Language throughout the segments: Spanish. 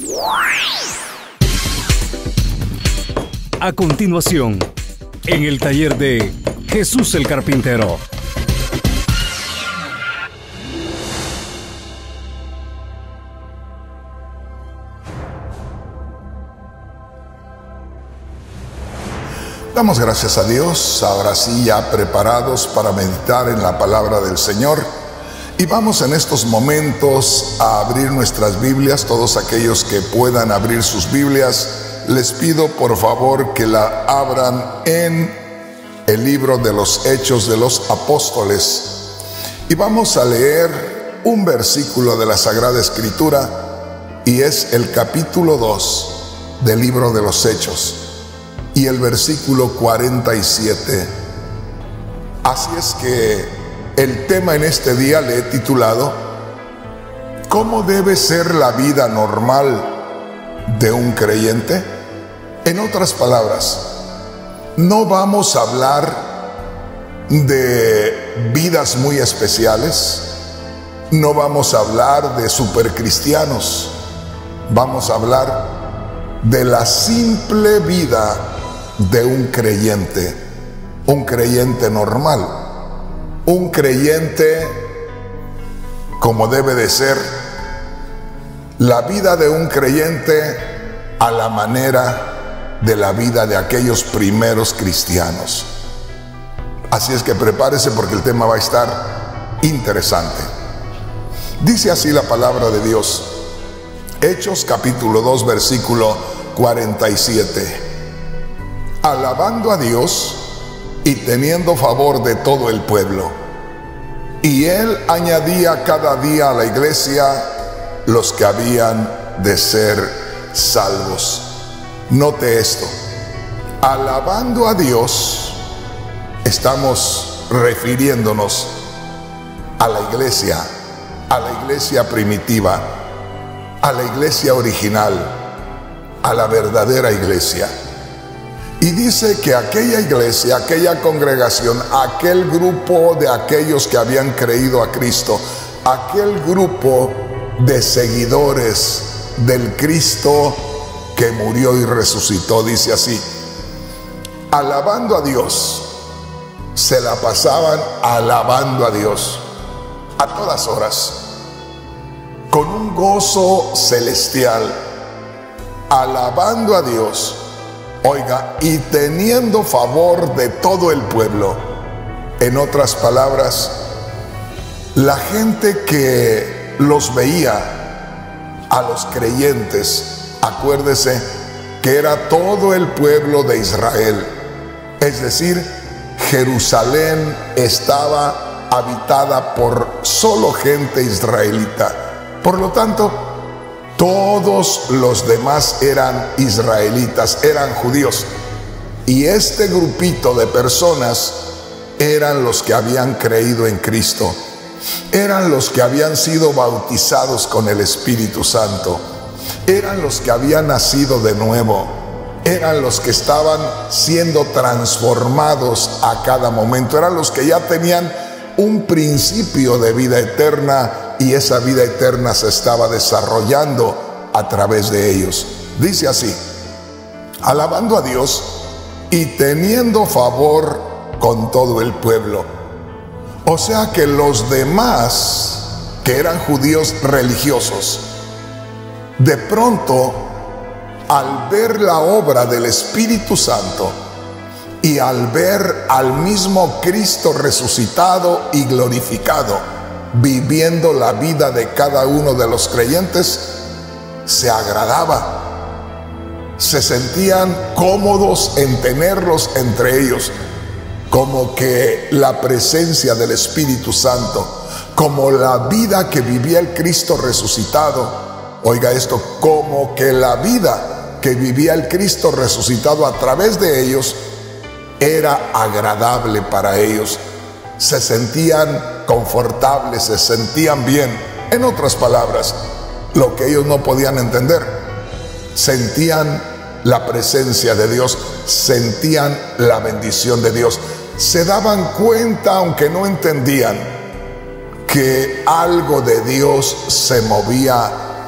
A continuación, en el taller de Jesús el Carpintero. Damos gracias a Dios, ahora sí ya preparados para meditar en la palabra del Señor. Y vamos en estos momentos a abrir nuestras Biblias. Todos aquellos que puedan abrir sus Biblias, les pido por favor que la abran en el libro de los Hechos de los Apóstoles. Y vamos a leer un versículo de la Sagrada Escritura, y es el capítulo 2 del libro de los Hechos. Y el versículo 47. Así es que el tema en este día le he titulado ¿Cómo debe ser la vida normal de un creyente? En otras palabras, no vamos a hablar de vidas muy especiales, no vamos a hablar de supercristianos, vamos a hablar de la simple vida de un creyente normal, un creyente como debe de ser, la vida de un creyente a la manera de la vida de aquellos primeros cristianos. Así es que prepárese porque el tema va a estar interesante. Dice así la palabra de Dios, Hechos capítulo 2 versículo 47. Alabando a Dios y teniendo favor de todo el pueblo. Y él añadía cada día a la iglesia los que habían de ser salvos. Note esto. Alabando a Dios, estamos refiriéndonos a la iglesia primitiva, a la iglesia original, a la verdadera iglesia. Y dice que aquella iglesia, aquella congregación, aquel grupo de aquellos que habían creído a Cristo, aquel grupo de seguidores del Cristo que murió y resucitó, dice así, alabando a Dios, se la pasaban alabando a Dios a todas horas, con un gozo celestial, alabando a Dios. Oiga, y teniendo favor de todo el pueblo. En otras palabras, la gente que los veía, a los creyentes, acuérdese que era todo el pueblo de Israel. Es decir, Jerusalén estaba habitada por solo gente israelita. Por lo tanto, todos los demás eran israelitas, eran judíos. Y este grupito de personas eran los que habían creído en Cristo. Eran los que habían sido bautizados con el Espíritu Santo. Eran los que habían nacido de nuevo. Eran los que estaban siendo transformados a cada momento. Eran los que ya tenían un principio de vida eterna, y esa vida eterna se estaba desarrollando a través de ellos. Dice así, alabando a Dios y teniendo favor con todo el pueblo. O sea que los demás, que eran judíos religiosos, de pronto, al ver la obra del Espíritu Santo y al ver al mismo Cristo resucitado y glorificado, viviendo la vida de cada uno de los creyentes, se agradaba, se sentían cómodos en tenerlos entre ellos, como que la presencia del Espíritu Santo, como la vida que vivía el Cristo resucitado, oiga esto, como que la vida que vivía el Cristo resucitado a través de ellos era agradable para ellos. Se sentían confortables, se sentían bien. En otras palabras, lo que ellos no podían entender, sentían la presencia de Dios, sentían la bendición de Dios. Se daban cuenta, aunque no entendían, que algo de Dios se movía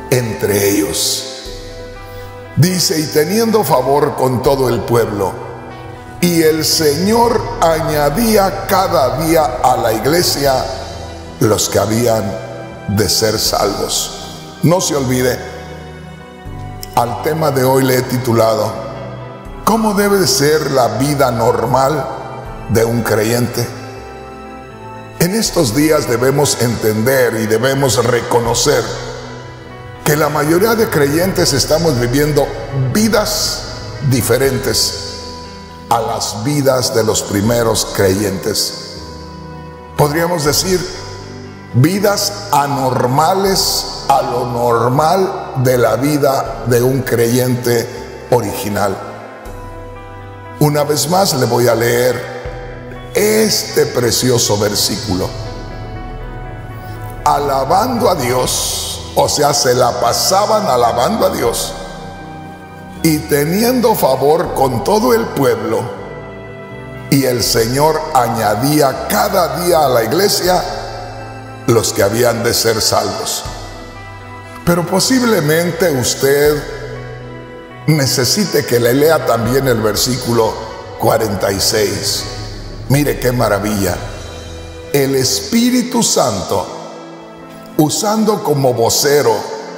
entre ellos. Dice, y teniendo favor con todo el pueblo, y el Señor añadía cada día a la iglesia los que habían de ser salvos. No se olvide, al tema de hoy le he titulado, ¿cómo debe de ser la vida normal de un creyente? En estos días debemos entender y debemos reconocer que la mayoría de creyentes estamos viviendo vidas diferentes a las vidas de los primeros creyentes. Podríamos decir, vidas anormales a lo normal de la vida de un creyente original. Una vez más le voy a leer este precioso versículo. Alabando a Dios, o sea, se la pasaban alabando a Dios y teniendo favor con todo el pueblo, y el Señor añadía cada día a la iglesia los que habían de ser salvos. Pero posiblemente usted necesite que le lea también el versículo 46. Mire qué maravilla. El Espíritu Santo, usando como vocero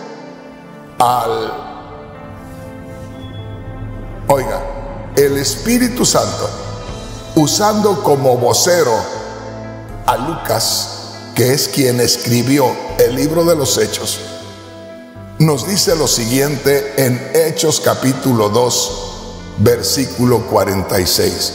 el Espíritu Santo, usando como vocero a Lucas, que es quien escribió el libro de los Hechos, nos dice lo siguiente en Hechos capítulo 2, versículo 46.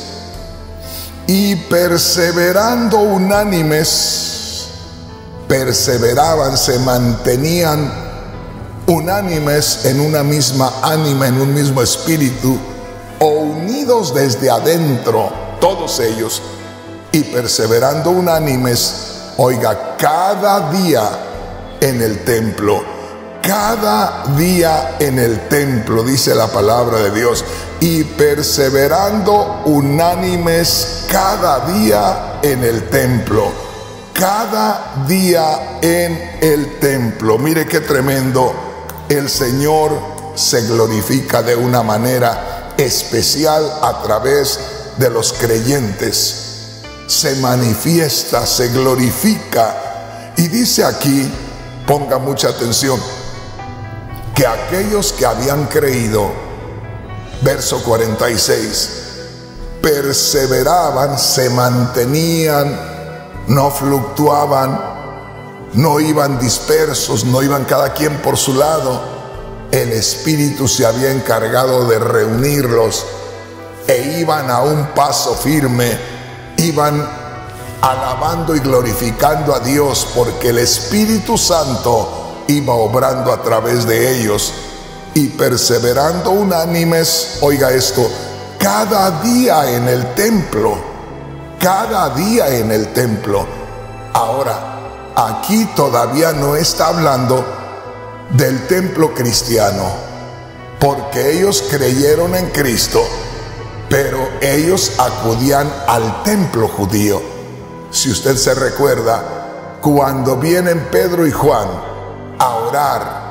Y perseverando unánimes, perseveraban, se mantenían unánimes en una misma ánima, en un mismo espíritu, o unidos desde adentro, todos ellos, y perseverando unánimes, oiga, cada día en el templo, cada día en el templo, dice la palabra de Dios, y perseverando unánimes cada día en el templo, cada día en el templo. Mire qué tremendo, el Señor se glorifica de una manera especial a través de los creyentes, se manifiesta, se glorifica, y dice aquí, ponga mucha atención, que aquellos que habían creído, verso 46, perseveraban, se mantenían, no fluctuaban, no iban dispersos, no iban cada quien por su lado. El Espíritu se había encargado de reunirlos e iban a un paso firme, iban alabando y glorificando a Dios, porque el Espíritu Santo iba obrando a través de ellos, y perseverando unánimes, oiga esto, cada día en el templo, cada día en el templo. Ahora, aquí todavía no está hablando del templo cristiano, porque ellos creyeron en Cristo, pero ellos acudían al templo judío. Si usted se recuerda, cuando vienen Pedro y Juan a orar,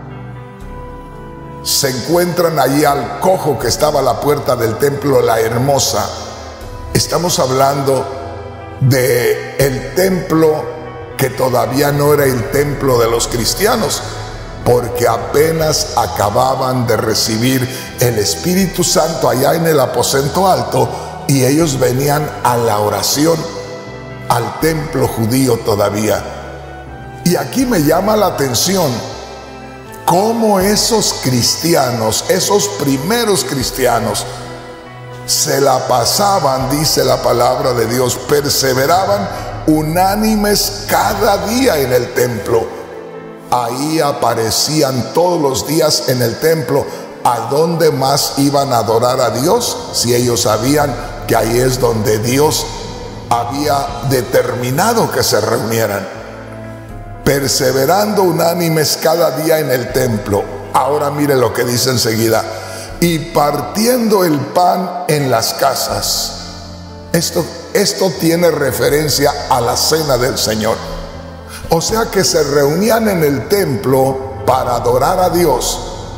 se encuentran allí al cojo que estaba a la puerta del templo, la Hermosa. Estamos hablando de el templo que todavía no era el templo de los cristianos, porque apenas acababan de recibir el Espíritu Santo allá en el aposento alto, y ellos venían a la oración, al templo judío todavía. Y aquí me llama la atención cómo esos cristianos, esos primeros cristianos, se la pasaban, dice la palabra de Dios, perseveraban unánimes cada día en el templo. Ahí aparecían todos los días en el templo. ¿A dónde más iban a adorar a Dios si ellos sabían que ahí es donde Dios había determinado que se reunieran? Perseverando unánimes cada día en el templo. Ahora mire lo que dice enseguida. Y partiendo el pan en las casas. Esto tiene referencia a la cena del Señor. O sea que se reunían en el templo para adorar a Dios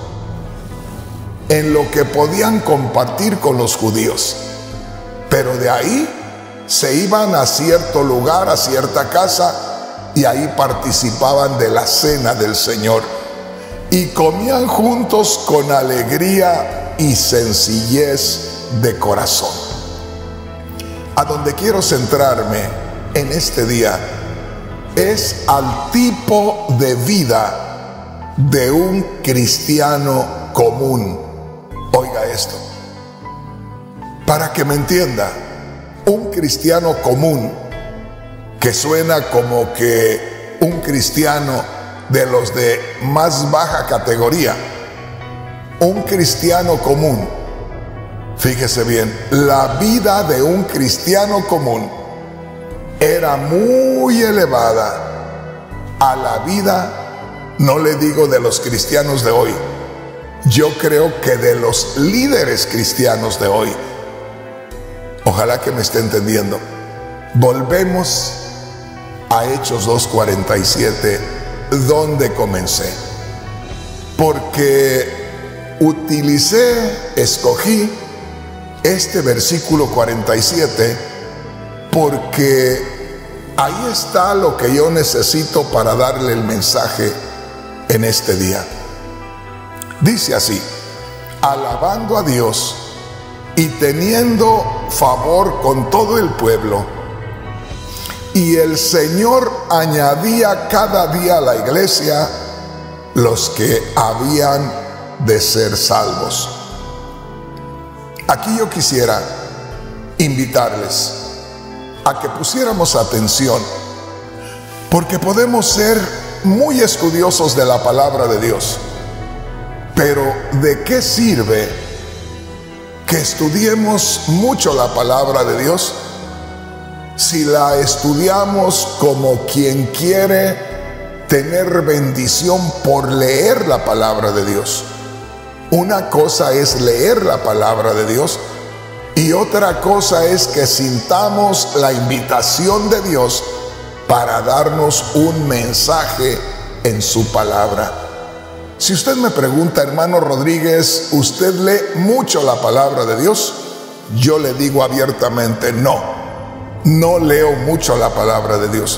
en lo que podían compartir con los judíos. Pero de ahí se iban a cierto lugar, a cierta casa, y ahí participaban de la cena del Señor. Y comían juntos con alegría y sencillez de corazón. A donde quiero centrarme en este día es al tipo de vida de un cristiano común. Oiga esto, para que me entienda, un cristiano común, que suena como que un cristiano de los de más baja categoría, un cristiano común. Fíjese bien, la vida de un cristiano común era muy elevada a la vida, no le digo de los cristianos de hoy, yo creo que de los líderes cristianos de hoy. Ojalá que me esté entendiendo. Volvemos a Hechos 2:47, donde comencé. Porque escogí este versículo 47, porque ahí está lo que yo necesito para darle el mensaje en este día. Dice así: alabando a Dios y teniendo favor con todo el pueblo, y el Señor añadía cada día a la iglesia los que habían de ser salvos. Aquí yo quisiera invitarles a que pusiéramos atención, porque podemos ser muy estudiosos de la palabra de Dios, pero ¿de qué sirve que estudiemos mucho la palabra de Dios si la estudiamos como quien quiere tener bendición por leer la palabra de Dios? Una cosa es leer la palabra de Dios y otra cosa es que sintamos la invitación de Dios para darnos un mensaje en su palabra. Si usted me pregunta, hermano Rodríguez, ¿usted lee mucho la palabra de Dios? Yo le digo abiertamente, no leo mucho la palabra de Dios.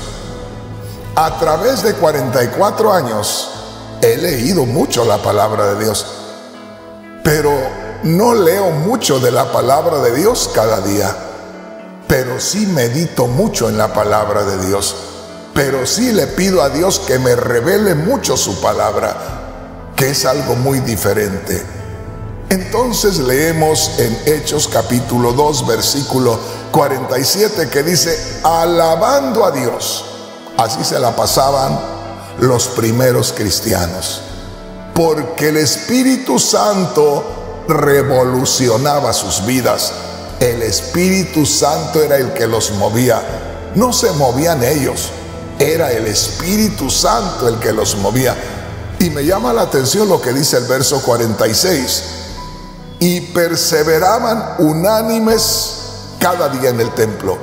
A través de 44 años he leído mucho la palabra de Dios, pero no leo mucho de la palabra de Dios cada día. Pero sí medito mucho en la palabra de Dios, pero sí le pido a Dios que me revele mucho su palabra, que es algo muy diferente. Entonces leemos en Hechos capítulo 2 versículo 47, que dice: alabando a Dios. Así se la pasaban los primeros cristianos, porque el Espíritu Santo revolucionaba sus vidas. El Espíritu Santo era el que los movía. No se movían ellos, era el Espíritu Santo el que los movía. Y me llama la atención lo que dice el verso 46: y perseveraban unánimes cada día en el templo.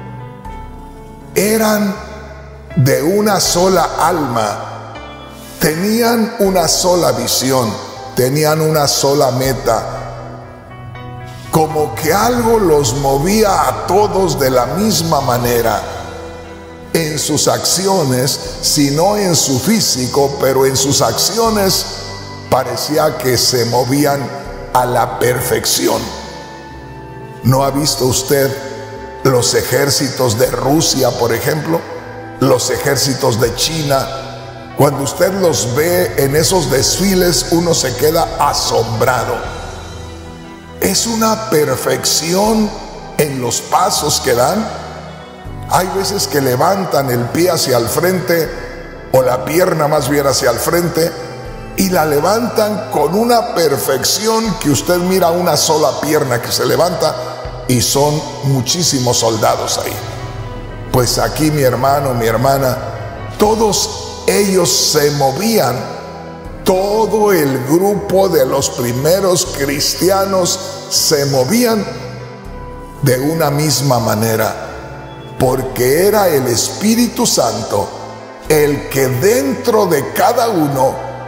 Eran de una sola alma, tenían una sola visión, tenían una sola meta. Como que algo los movía a todos de la misma manera, en sus acciones, si no en su físico, pero en sus acciones parecía que se movían a la perfección. ¿No ha visto usted los ejércitos de Rusia, por ejemplo? Los ejércitos de China. Cuando usted los ve en esos desfiles, uno se queda asombrado. Es una perfección en los pasos que dan. Hay veces que levantan el pie hacia el frente, o la pierna más bien hacia el frente, y la levantan con una perfección que usted mira una sola pierna que se levanta y son muchísimos soldados ahí. Pues aquí, mi hermano, mi hermana, todos ellos se movían, todo el grupo de los primeros cristianos se movían de una misma manera, porque era el Espíritu Santo el que dentro de cada uno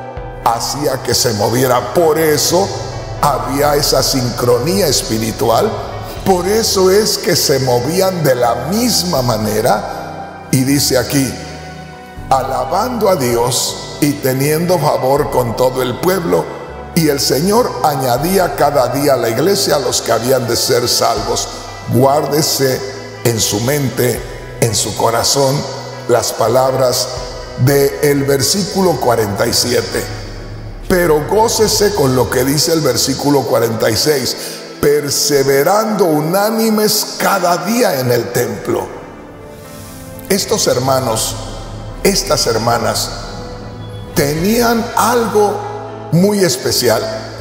hacía que se moviera. Por eso había esa sincronía espiritual. Por eso es que se movían de la misma manera. Y dice aquí, alabando a Dios y teniendo favor con todo el pueblo. Y el Señor añadía cada día a la iglesia a los que habían de ser salvos. Guárdese en su mente, en su corazón, las palabras del versículo 47. Pero gócese con lo que dice el versículo 46. Perseverando unánimes cada día en el templo. Estos hermanos, estas hermanas, tenían algo muy especial.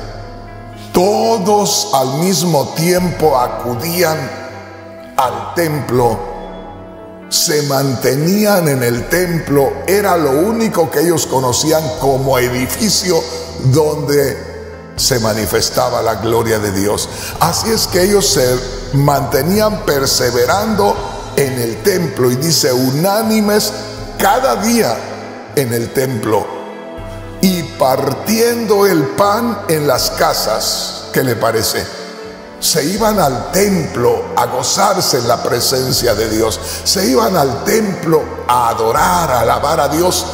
Todos al mismo tiempo acudían al templo, se mantenían en el templo. Era lo único que ellos conocían como edificio donde se manifestaba la gloria de Dios. Así es que ellos se mantenían perseverando en el templo, y dice unánimes cada día en el templo, y partiendo el pan en las casas. ¿Qué le parece? Se iban al templo a gozarse en la presencia de Dios. Se iban al templo a adorar, a alabar a Dios.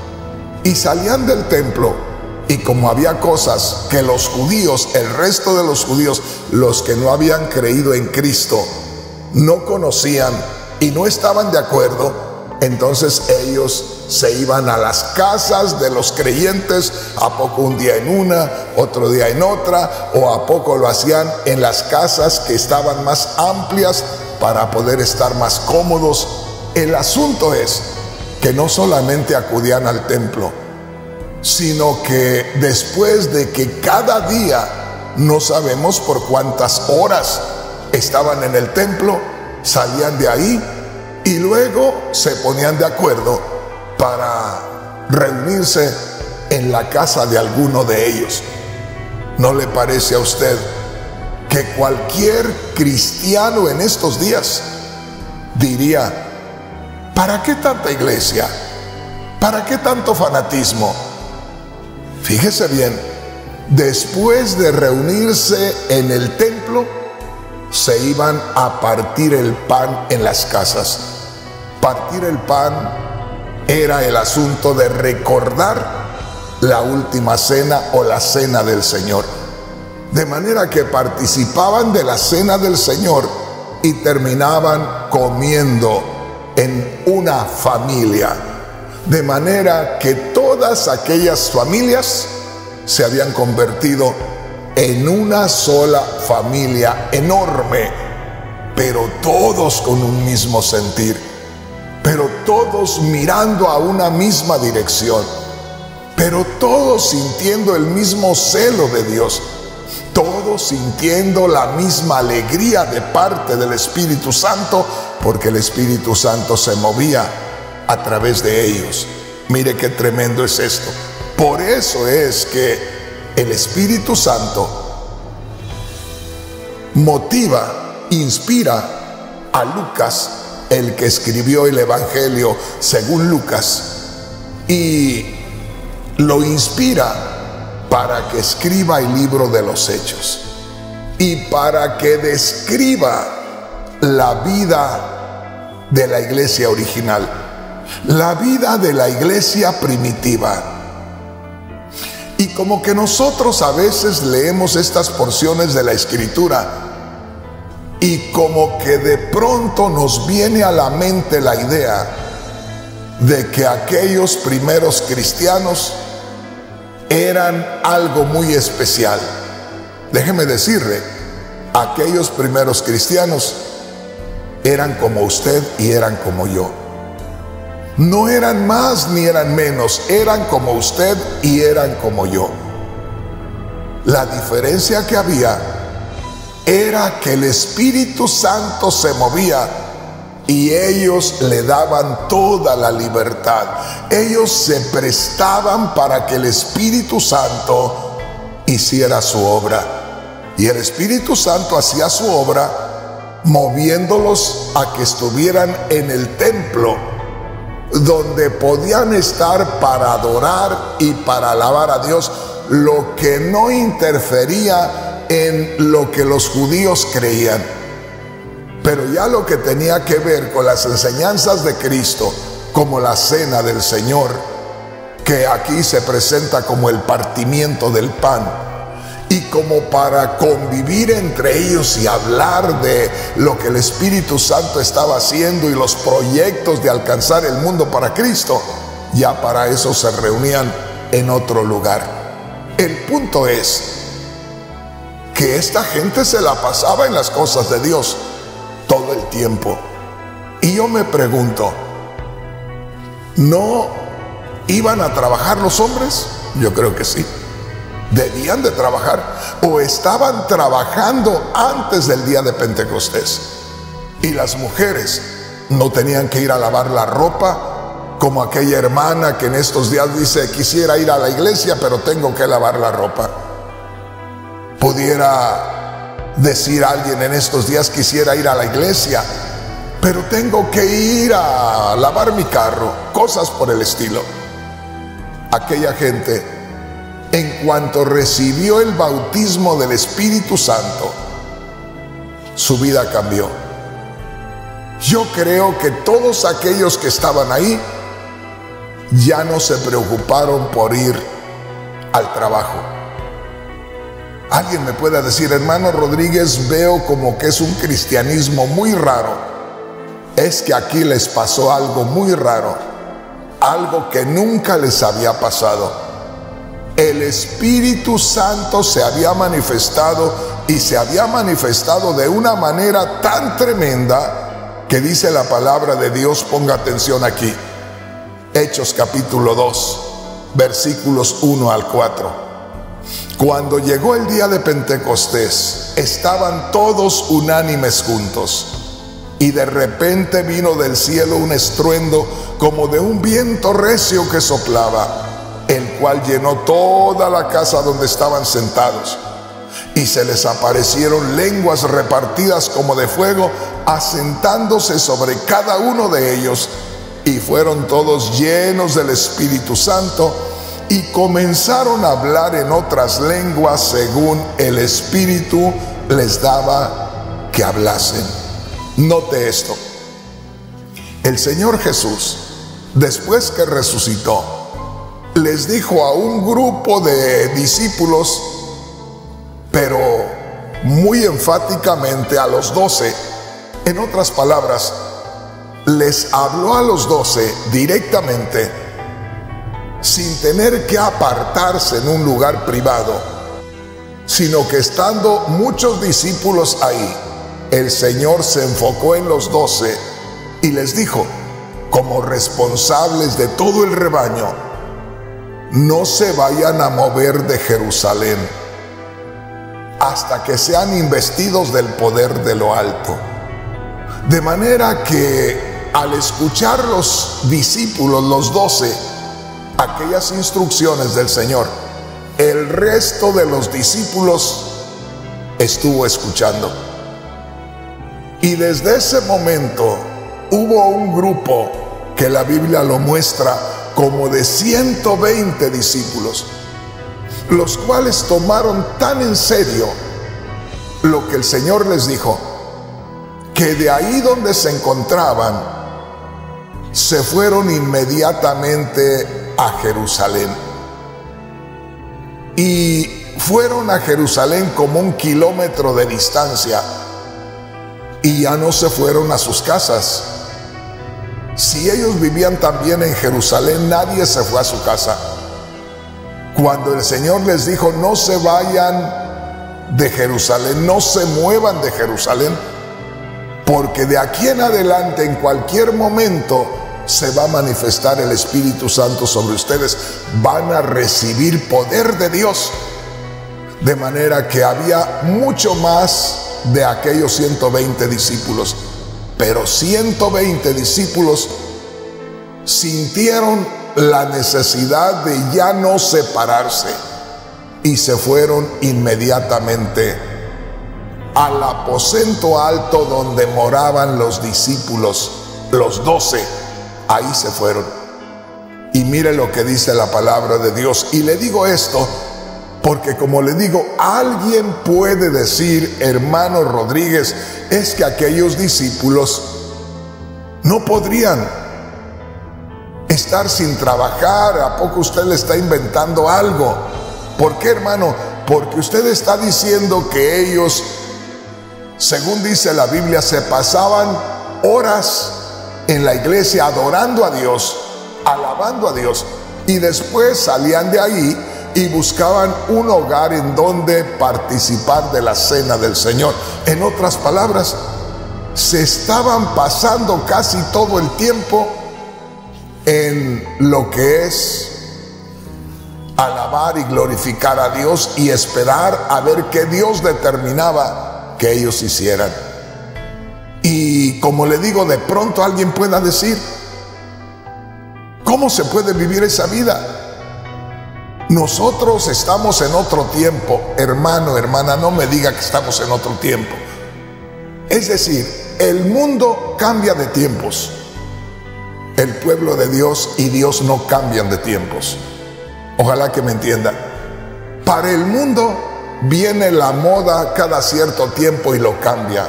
Y salían del templo, y como había cosas que los judíos, el resto de los judíos, los que no habían creído en Cristo, no conocían y no estaban de acuerdo, entonces ellos se iban a las casas de los creyentes, a poco un día en una, otro día en otra, o a poco lo hacían en las casas que estaban más amplias para poder estar más cómodos. El asunto es que no solamente acudían al templo, sino que después de que cada día, no sabemos por cuántas horas estaban en el templo, salían de ahí y luego se ponían de acuerdo para reunirse en la casa de alguno de ellos. ¿No le parece a usted que cualquier cristiano en estos días diría, ¿para qué tanta iglesia? ¿Para qué tanto fanatismo? Fíjese bien, después de reunirse en el templo, se iban a partir el pan en las casas. Partir el pan era el asunto de recordar la última cena o la cena del Señor. De manera que participaban de la cena del Señor y terminaban comiendo en una familia. De manera que todas aquellas familias se habían convertido en una sola familia enorme, pero todos con un mismo sentir, pero todos mirando a una misma dirección, pero todos sintiendo el mismo celo de Dios, todos sintiendo la misma alegría de parte del Espíritu Santo, porque el Espíritu Santo se movía a través de ellos. Mire qué tremendo es esto. Por eso es que el Espíritu Santo motiva, inspira a Lucas, el que escribió el Evangelio según Lucas, y lo inspira para que escriba el libro de los Hechos y para que describa la vida de la iglesia original, la vida de la iglesia primitiva. Y como que nosotros a veces leemos estas porciones de la Escritura y como que de pronto nos viene a la mente la idea de que aquellos primeros cristianos eran algo muy especial. Déjeme decirle, aquellos primeros cristianos eran como usted y eran como yo. No eran más ni eran menos, eran como usted y eran como yo. La diferencia que había era que el Espíritu Santo se movía y ellos le daban toda la libertad. Ellos se prestaban para que el Espíritu Santo hiciera su obra. Y el Espíritu Santo hacía su obra moviéndolos a que estuvieran en el templo donde podían estar para adorar y para alabar a Dios, lo que no interfería en lo que los judíos creían. Pero ya lo que tenía que ver con las enseñanzas de Cristo, como la cena del Señor, que aquí se presenta como el partimiento del pan, y como para convivir entre ellos y hablar de lo que el Espíritu Santo estaba haciendo y los proyectos de alcanzar el mundo para Cristo, ya para eso se reunían en otro lugar. El punto es que esta gente se la pasaba en las cosas de Dios todo el tiempo. Y yo me pregunto, ¿no iban a trabajar los hombres? Yo creo que sí. Debían de trabajar, o estaban trabajando antes del día de Pentecostés. Y las mujeres no tenían que ir a lavar la ropa, como aquella hermana que en estos días dice: quisiera ir a la iglesia, pero tengo que lavar la ropa. Pudiera decir alguien en estos días: quisiera ir a la iglesia, pero tengo que ir a lavar mi carro, cosas por el estilo. Aquella gente, en cuanto recibió el bautismo del Espíritu Santo, su vida cambió. Yo creo que todos aquellos que estaban ahí ya no se preocuparon por ir al trabajo. Alguien me puede decir: hermano Rodríguez, veo como que es un cristianismo muy raro. Es que aquí les pasó algo muy raro, algo que nunca les había pasado. El Espíritu Santo se había manifestado, y se había manifestado de una manera tan tremenda que dice la palabra de Dios. Ponga atención aquí, Hechos capítulo 2, versículos 1 al 4. Cuando llegó el día de Pentecostés, estaban todos unánimes juntos, y de repente vino del cielo un estruendo como de un viento recio que soplaba, el cual llenó toda la casa donde estaban sentados. Y se les aparecieron lenguas repartidas como de fuego, asentándose sobre cada uno de ellos. Y fueron todos llenos del Espíritu Santo, y comenzaron a hablar en otras lenguas según el Espíritu les daba que hablasen. Note esto: el Señor Jesús, después que resucitó, les dijo a un grupo de discípulos, pero muy enfáticamente a los 12. En otras palabras, les habló a los 12 directamente, sin tener que apartarse en un lugar privado, sino que estando muchos discípulos ahí, el Señor se enfocó en los 12 y les dijo, como responsables de todo el rebaño: no se vayan a mover de Jerusalén hasta que sean investidos del poder de lo alto. De manera que al escuchar los discípulos, los 12, aquellas instrucciones del Señor, el resto de los discípulos estuvo escuchando. Y desde ese momento hubo un grupo que la Biblia lo muestra como de 120 discípulos, los cuales tomaron tan en serio lo que el Señor les dijo, que de ahí donde se encontraban, se fueron inmediatamente a Jerusalén. Y fueron a Jerusalén como 1 kilómetro de distancia, y ya no se fueron a sus casas. Si ellos vivían también en Jerusalén, nadie se fue a su casa. Cuando el Señor les dijo: no se vayan de Jerusalén, no se muevan de Jerusalén, porque de aquí en adelante, en cualquier momento, se va a manifestar el Espíritu Santo sobre ustedes, van a recibir poder de Dios. De manera que había mucho más de aquellos 120 discípulos, pero 120 discípulos sintieron la necesidad de ya no separarse y se fueron inmediatamente al aposento alto donde moraban los discípulos, los 12, ahí se fueron. Y mire lo que dice la palabra de Dios. Y le digo esto porque, como le digo, alguien puede decir, hermano Rodríguez, es que aquellos discípulos no podrían estar sin trabajar. ¿A poco usted le está inventando algo? ¿Por qué, hermano? Porque usted está diciendo que ellos, según dice la Biblia, se pasaban horas en la iglesia adorando a Dios, alabando a Dios, y después salían de ahí y buscaban un hogar en donde participar de la cena del Señor. En otras palabras, se estaban pasando casi todo el tiempo en lo que es alabar y glorificar a Dios y esperar a ver qué Dios determinaba que ellos hicieran. Y como le digo, de pronto alguien pueda decir, ¿cómo se puede vivir esa vida? Nosotros estamos en otro tiempo. Hermano, hermana, no me diga que estamos en otro tiempo. Es decir, el mundo cambia de tiempos. El pueblo de Dios y Dios no cambian de tiempos. Ojalá que me entienda. Para el mundo viene la moda cada cierto tiempo y lo cambia.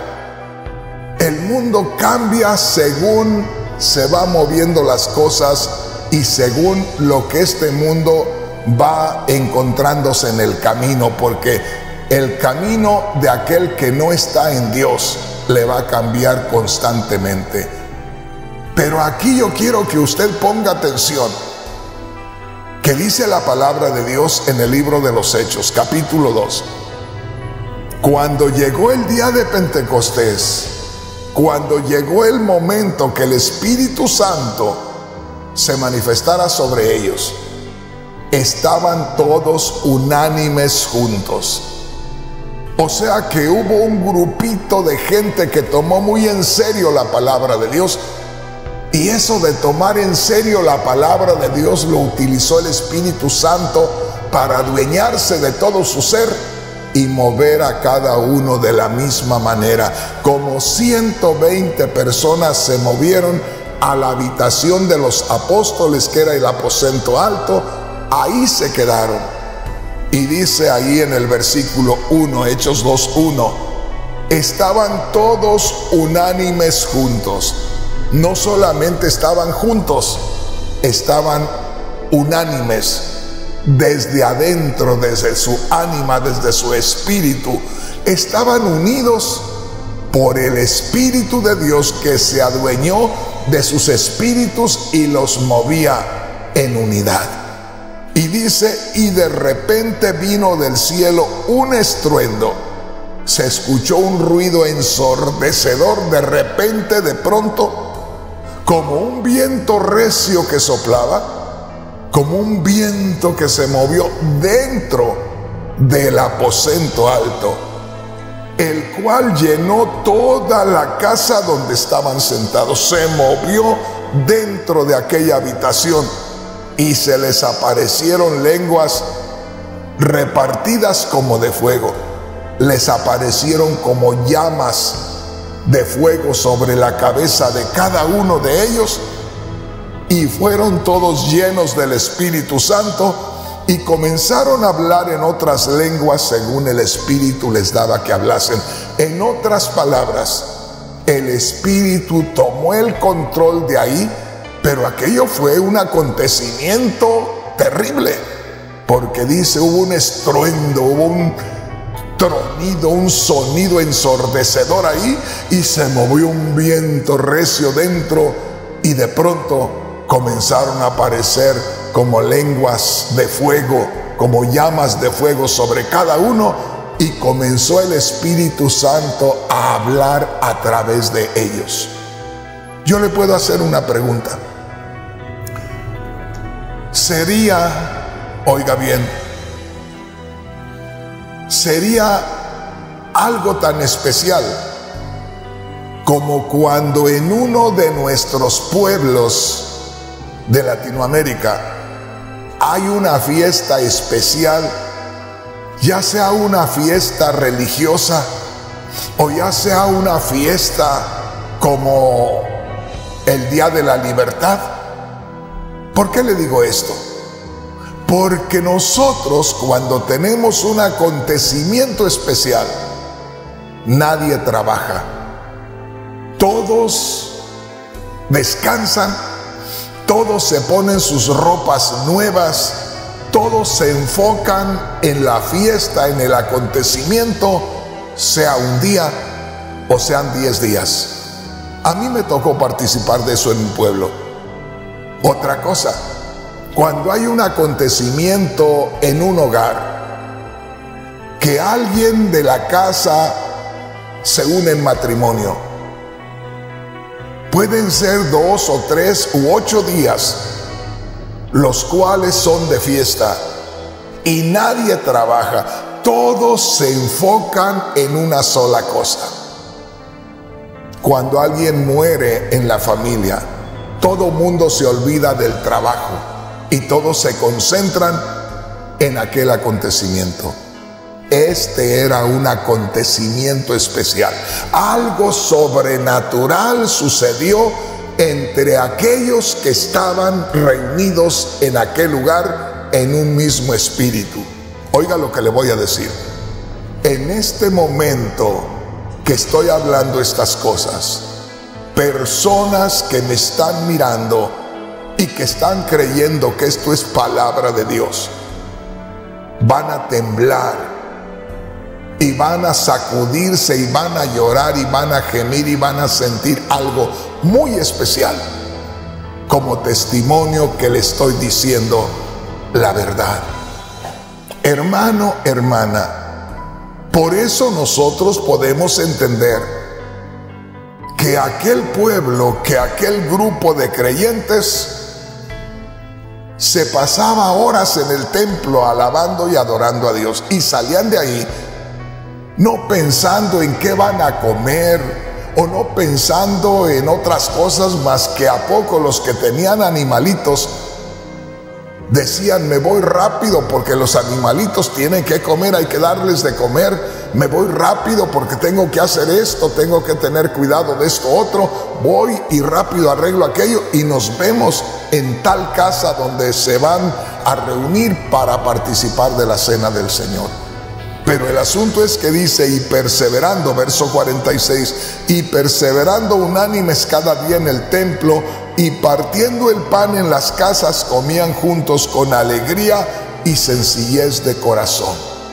El mundo cambia según se va moviendo las cosas y según lo que este mundo va encontrándose en el camino, porque el camino de aquel que no está en Dios le va a cambiar constantemente. Pero aquí yo quiero que usted ponga atención, que dice la palabra de Dios en el libro de los Hechos, capítulo 2. Cuando llegó el día de Pentecostés, cuando llegó el momento que el Espíritu Santo se manifestara sobre ellos, estaban todos unánimes juntos. O sea que hubo un grupito de gente que tomó muy en serio la palabra de Dios. Y eso de tomar en serio la palabra de Dios lo utilizó el Espíritu Santo para adueñarse de todo su ser y mover a cada uno de la misma manera. Como 120 personas se movieron a la habitación de los apóstoles, que era el aposento alto. Ahí se quedaron. Y dice ahí en el versículo 1, Hechos 2:1, estaban todos unánimes juntos. No solamente estaban juntos, estaban unánimes desde adentro, desde su ánima, desde su espíritu. Estaban unidos por el Espíritu de Dios que se adueñó de sus espíritus y los movía en unidad. Y dice, y de repente vino del cielo un estruendo. Se escuchó un ruido ensordecedor, de repente, de pronto, como un viento recio que soplaba, como un viento que se movió dentro del aposento alto, el cual llenó toda la casa donde estaban sentados. Se movió dentro de aquella habitación y se les aparecieron lenguas repartidas como de fuego. Les aparecieron como llamas de fuego sobre la cabeza de cada uno de ellos, y fueron todos llenos del Espíritu Santo y comenzaron a hablar en otras lenguas según el Espíritu les daba que hablasen. En otras palabras, el Espíritu tomó el control de ahí, pero aquello fue un acontecimiento terrible, porque dice, hubo un estruendo, hubo un tronido, un sonido ensordecedor ahí, y se movió un viento recio dentro, y de pronto comenzaron a aparecer como lenguas de fuego, como llamas de fuego sobre cada uno, y comenzó el Espíritu Santo a hablar a través de ellos. Yo le puedo hacer una pregunta. Sería, oiga bien, sería algo tan especial como cuando en uno de nuestros pueblos de Latinoamérica hay una fiesta especial, ya sea una fiesta religiosa o ya sea una fiesta como el día de la libertad. ¿Por qué le digo esto? Porque nosotros, cuando tenemos un acontecimiento especial, nadie trabaja. Todos descansan, todos se ponen sus ropas nuevas, todos se enfocan en la fiesta, en el acontecimiento, sea un día o sean 10 días. A mí me tocó participar de eso en mi pueblo. Otra cosa, cuando hay un acontecimiento en un hogar, que alguien de la casa se une en matrimonio, pueden ser 2 o 3 u 8 días, los cuales son de fiesta, y nadie trabaja, todos se enfocan en una sola cosa. Cuando alguien muere en la familia, todo mundo se olvida del trabajo y todos se concentran en aquel acontecimiento. Este era un acontecimiento especial. Algo sobrenatural sucedió entre aquellos que estaban reunidos en aquel lugar en un mismo espíritu. Oiga lo que le voy a decir. En este momento que estoy hablando estas cosas, personas que me están mirando y que están creyendo que esto es palabra de Dios, van a temblar y van a sacudirse y van a llorar y van a gemir y van a sentir algo muy especial como testimonio que le estoy diciendo la verdad. Hermano, hermana, por eso nosotros podemos entender que aquel pueblo, que aquel grupo de creyentes se pasaba horas en el templo alabando y adorando a Dios, y salían de ahí no pensando en qué van a comer o no pensando en otras cosas más que a poco los que tenían animalitos decían: me voy rápido porque los animalitos tienen que comer, hay que darles de comer. Me voy rápido porque tengo que hacer esto, tengo que tener cuidado de esto otro. Voy y rápido arreglo aquello y nos vemos en tal casa donde se van a reunir para participar de la cena del Señor. Pero el asunto es que dice: y perseverando, verso 46, y perseverando unánimes cada día en el templo y partiendo el pan en las casas, comían juntos con alegría y sencillez de corazón.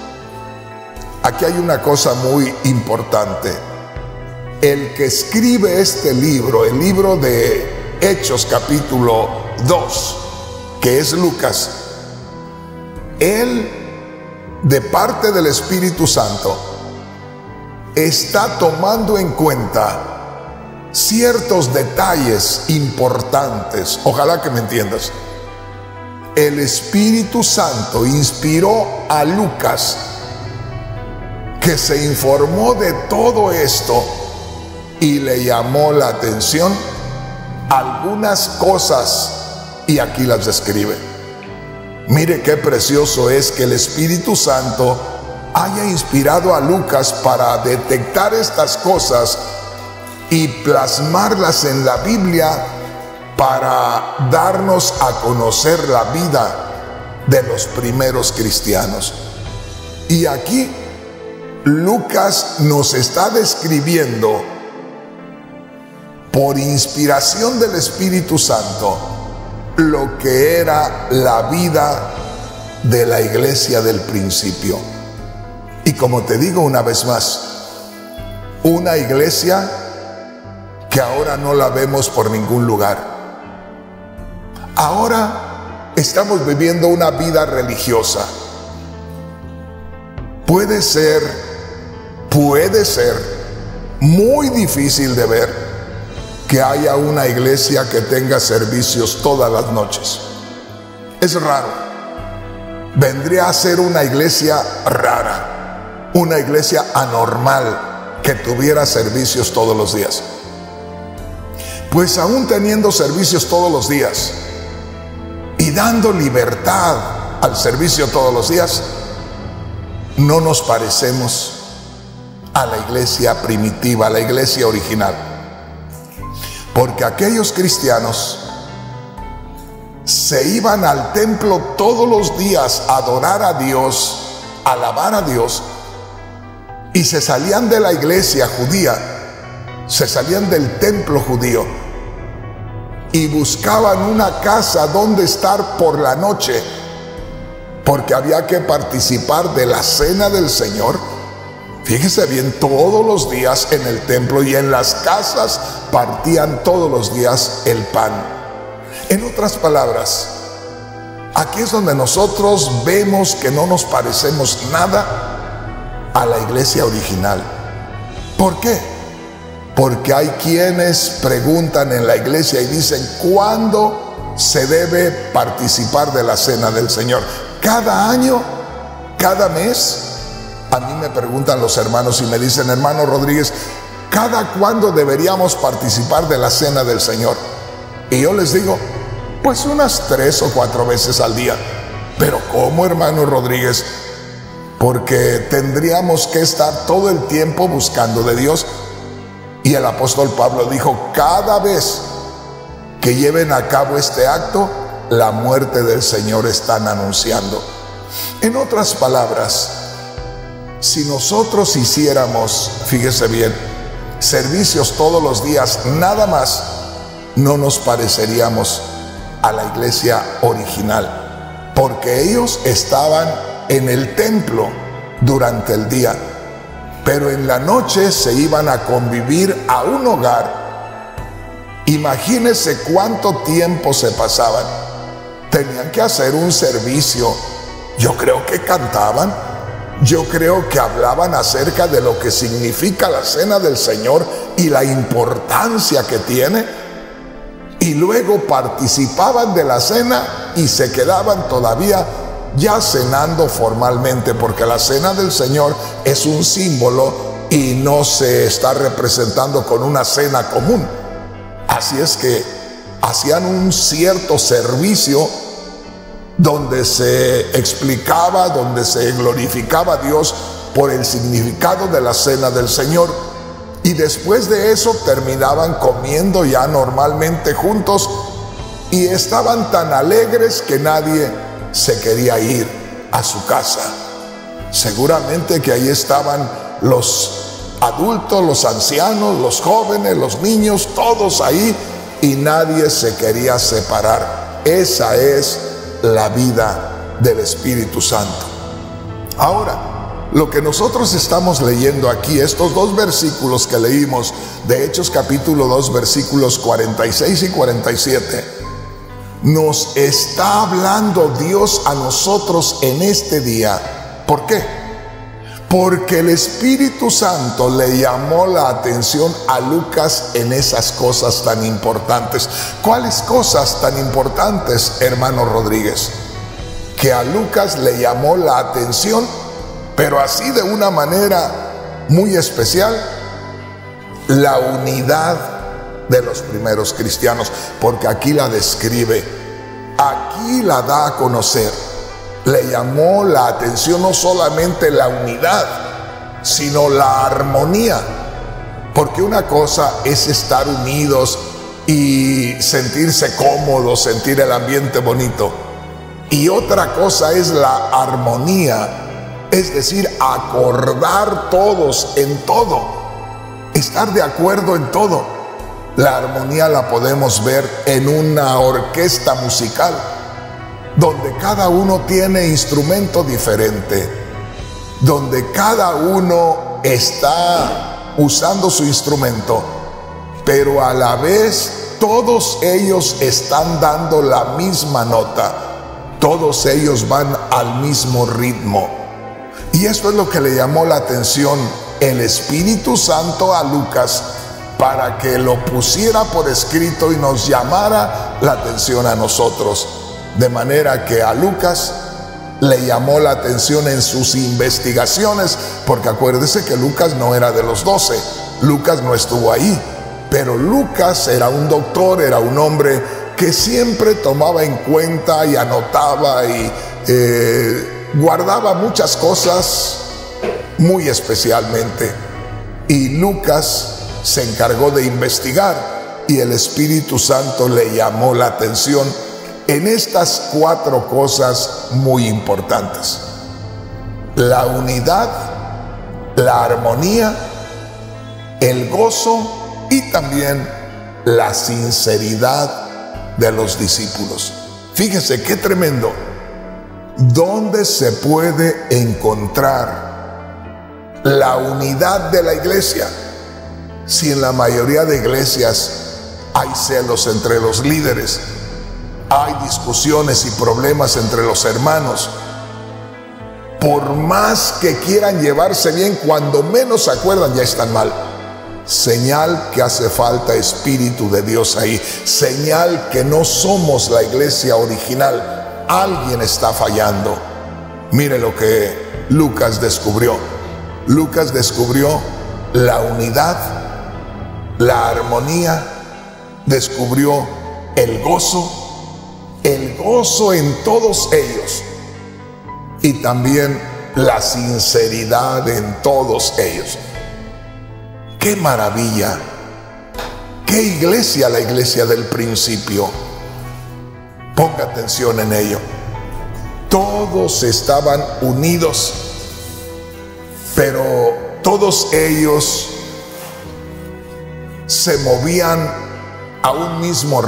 Aquí hay una cosa muy importante. El que escribe este libro, el libro de Hechos capítulo 2, que es Lucas, él, de parte del Espíritu Santo, está tomando en cuenta ciertos detalles importantes. Ojalá que me entiendas. El Espíritu Santo inspiró a Lucas, que se informó de todo esto y le llamó la atención algunas cosas, y aquí las describe. Mire qué precioso es que el Espíritu Santo haya inspirado a Lucas para detectar estas cosas y plasmarlas en la Biblia para darnos a conocer la vida de los primeros cristianos. Y aquí Lucas nos está describiendo, por inspiración del Espíritu Santo, lo que era la vida de la iglesia del principio. Y como te digo una vez más, una iglesia que ahora no la vemos por ningún lugar. Ahora estamos viviendo una vida religiosa. Puede ser muy difícil de ver que haya una iglesia que tenga servicios todas las noches. Es raro. Vendría a ser una iglesia rara, una iglesia anormal que tuviera servicios todos los días. Pues aún teniendo servicios todos los días y dando libertad al servicio todos los días, no nos parecemos a la iglesia primitiva, a la iglesia original. porque aquellos cristianos se iban al templo todos los días a adorar a Dios, a alabar a Dios, y se salían de la iglesia judía, se salían del templo judío y buscaban una casa donde estar por la noche, porque había que participar de la cena del Señor. Fíjese bien, todos los días en el templo y en las casas partían todos los días el pan. En otras palabras, aquí es donde nosotros vemos que no nos parecemos nada a la iglesia original. ¿Por qué? Porque hay quienes preguntan en la iglesia y dicen, ¿cuándo se debe participar de la cena del Señor? ¿Cada año? ¿Cada mes? A mí me preguntan los hermanos y me dicen, hermano Rodríguez, ¿cada cuándo deberíamos participar de la cena del Señor? Y yo les digo, pues unas 3 o 4 veces al día. Pero ¿cómo, hermano Rodríguez? Porque tendríamos que estar todo el tiempo buscando de Dios. Y el apóstol Pablo dijo, cada vez que lleven a cabo este acto, la muerte del Señor están anunciando. En otras palabras, si nosotros hiciéramos, fíjese bien, servicios todos los días, nada más, no nos pareceríamos a la iglesia original, porque ellos estaban en el templo durante el día, pero en la noche se iban a convivir a un hogar. Imagínense cuánto tiempo se pasaban. Tenían que hacer un servicio. Yo creo que cantaban, yo creo que hablaban acerca de lo que significa la cena del Señor y la importancia que tiene, y luego participaban de la cena y se quedaban todavía ya cenando formalmente, porque la cena del Señor es un símbolo y no se está representando con una cena común. Así es que hacían un cierto servicio donde se explicaba, donde se glorificaba a Dios por el significado de la cena del Señor. Y después de eso terminaban comiendo ya normalmente juntos y estaban tan alegres que nadie se quería ir a su casa. Seguramente que ahí estaban los adultos, los ancianos, los jóvenes, los niños, todos ahí, y nadie se quería separar. Esa es la vida del Espíritu Santo. Ahora, lo que nosotros estamos leyendo aquí, estos 2 versículos que leímos de Hechos capítulo 2, versículos 46 y 47, nos está hablando Dios a nosotros en este día. ¿Por qué? Porque el Espíritu Santo le llamó la atención a Lucas en esas cosas tan importantes. ¿Cuáles cosas tan importantes, hermano Rodríguez? Que a Lucas le llamó la atención, pero así de una manera muy especial, la unidad de los primeros cristianos, porque aquí la describe, aquí la da a conocer. Le llamó la atención no solamente la unidad, sino la armonía, porque una cosa es estar unidos y sentirse cómodos, sentir el ambiente bonito, y otra cosa es la armonía, es decir, acordar todos en todo, estar de acuerdo en todo. La armonía la podemos ver en una orquesta musical, donde cada uno tiene instrumento diferente, donde cada uno está usando su instrumento, pero a la vez todos ellos están dando la misma nota, todos ellos van al mismo ritmo. Y esto es lo que le llamó la atención el Espíritu Santo a Lucas, para que lo pusiera por escrito y nos llamara la atención a nosotros. De manera que a Lucas le llamó la atención en sus investigaciones, porque acuérdese que Lucas no era de los 12, Lucas no estuvo ahí, pero Lucas era un doctor, era un hombre que siempre tomaba en cuenta y anotaba y guardaba muchas cosas muy especialmente. Y Lucas se encargó de investigar y el Espíritu Santo le llamó la atención en estas 4 cosas muy importantes: la unidad, la armonía, el gozo y también la sinceridad de los discípulos. Fíjese qué tremendo. ¿Dónde se puede encontrar la unidad de la iglesia? Si en la mayoría de iglesias hay celos entre los líderes, hay discusiones y problemas entre los hermanos. Por más que quieran llevarse bien, cuando menos se acuerdan ya están mal. Señal que hace falta Espíritu de Dios ahí. Señal que no somos la iglesia original. Alguien está fallando. Mire lo que Lucas descubrió. Lucas descubrió la unidad, la armonía, descubrió el gozo en todos ellos, y también la sinceridad en todos ellos. ¡Qué maravilla! ¡Qué iglesia, la iglesia del principio! Ponga atención en ello. Todos estaban unidos, pero todos ellos se movían a un mismo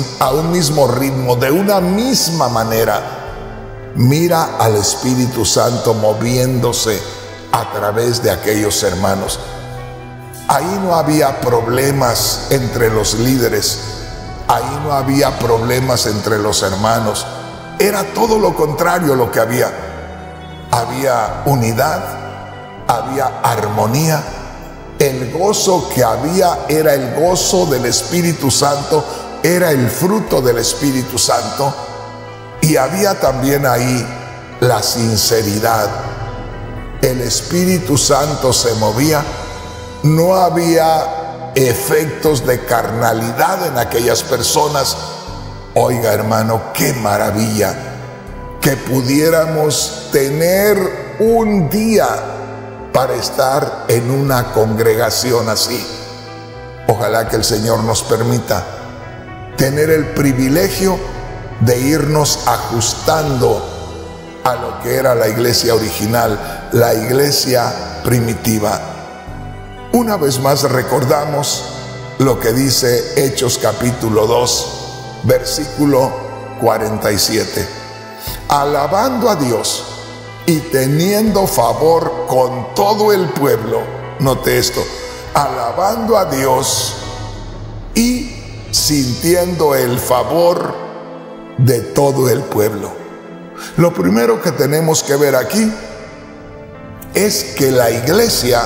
ritmo, de una misma manera. Mira al Espíritu Santo moviéndose a través de aquellos hermanos. Ahí no había problemas entre los líderes, ahí no había problemas entre los hermanos. Era todo lo contrario lo que había. Había unidad, había armonía. El gozo que había era el gozo del Espíritu Santo, era el fruto del Espíritu Santo. Y había también ahí la sinceridad. El Espíritu Santo se movía. No había efectos de carnalidad en aquellas personas. Oiga, hermano, qué maravilla que pudiéramos tener un día para estar en una congregación así. Ojalá que el Señor nos permita tener el privilegio de irnos ajustando a lo que era la iglesia original, la iglesia primitiva. Una vez más recordamos lo que dice Hechos capítulo 2, versículo 47. Alabando a Dios y teniendo favor con todo el pueblo. Note esto: alabando a Dios y sintiendo el favor de todo el pueblo. Lo primero que tenemos que ver aquí es que la iglesia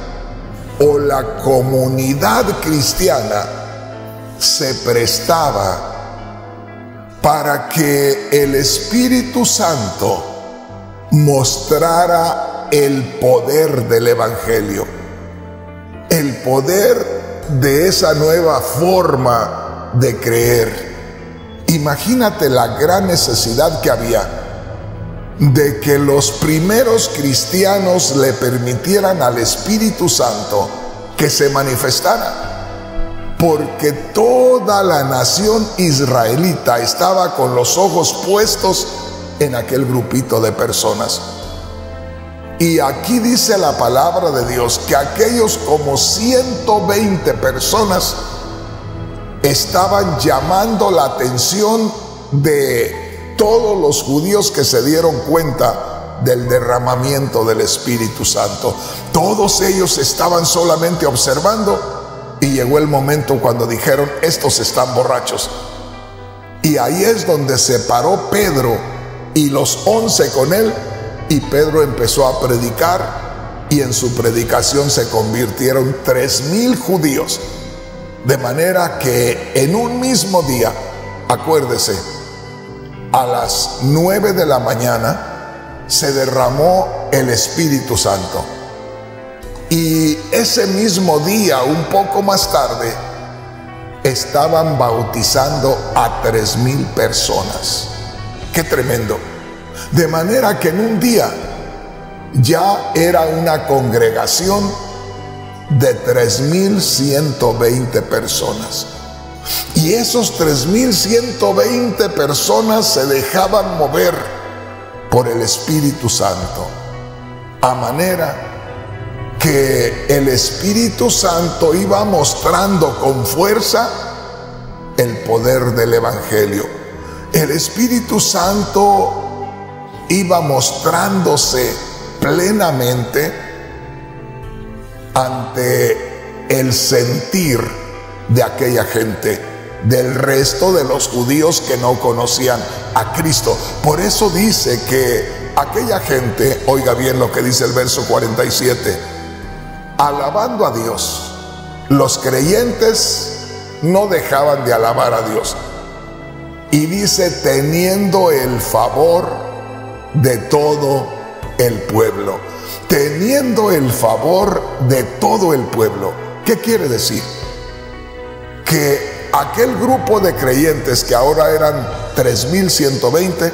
o la comunidad cristiana se prestaba para que el Espíritu Santo mostrara el poder del Evangelio, el poder de esa nueva forma de creer. Imagínate la gran necesidad que había de que los primeros cristianos le permitieran al Espíritu Santo que se manifestara, porque toda la nación israelita estaba con los ojos puestos en aquel grupito de personas. Y aquí dice la palabra de Dios que aquellos como 120 personas estaban llamando la atención de todos los judíos que se dieron cuenta del derramamiento del Espíritu Santo. Todos ellos estaban solamente observando, y llegó el momento cuando dijeron: estos están borrachos. Y ahí es donde se paró Pedro y los 11 con él, y Pedro empezó a predicar, y en su predicación se convirtieron 3,000 judíos. De manera que en un mismo día, acuérdese, a las 9 de la mañana se derramó el Espíritu Santo. Y ese mismo día, un poco más tarde, estaban bautizando a 3,000 personas. ¡Qué tremendo! De manera que en un día ya era una congregación de 3,120 personas. Y esos 3,120 personas se dejaban mover por el Espíritu Santo, a manera que el Espíritu Santo iba mostrando con fuerza el poder del Evangelio. El Espíritu Santo iba mostrándose plenamente ante el sentir de aquella gente, del resto de los judíos que no conocían a Cristo. Por eso dice que aquella gente, oiga bien lo que dice el verso 47, alabando a Dios, los creyentes no dejaban de alabar a Dios. Y dice, teniendo el favor de todo el pueblo. Teniendo el favor de todo el pueblo. ¿Qué quiere decir? Que aquel grupo de creyentes, que ahora eran 3,120,